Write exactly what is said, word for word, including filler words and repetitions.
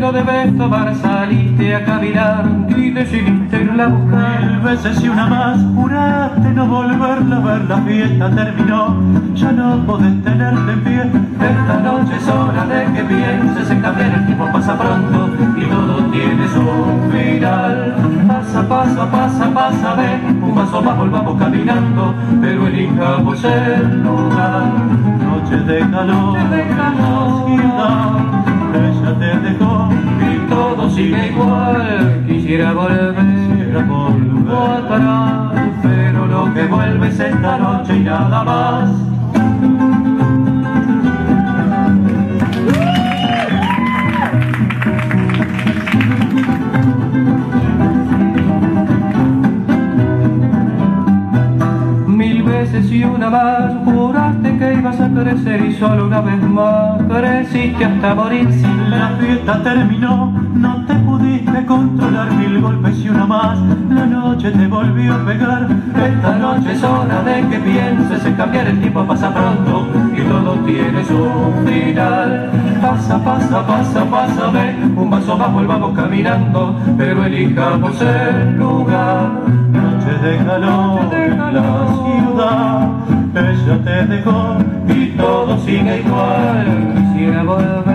lo debes tomar, saliste a caminar y decidiste irla a buscar. Mil veces y una más juraste no volverla a ver, la fiesta terminó, ya no podés tenerte en pie. Esta noche es hora de que pienses en cambiar, el tiempo pasa pronto y todo tiene su final. Pasa, pasa, pasa, pasa, ven, un paso más volvamos caminando, pero elijamos el lugar. Noche de calor, Noche de calor, ciudad, ella te dejó y todo sigue igual. Quisiera volver, quisiera volver atrás, pero lo que vuelve es esta noche y nada más. Mil veces y una más juraste que ibas a crecer y solo una vez más creciste hasta morir. La fiesta terminó, no te pudiste controlar, mil golpes y una más, la noche te volvió a pegar. Esta noche es hora de que pienses en cambiar, el tiempo pasa pronto y todo tiene su final. Pasa, pasa, pasa, pasa, ven, un paso más volvamos caminando, pero elijamos el lugar. Noche de calor, Noche de calor, la ciudad, ella te dejó y todo sigue igual. Quisiera volver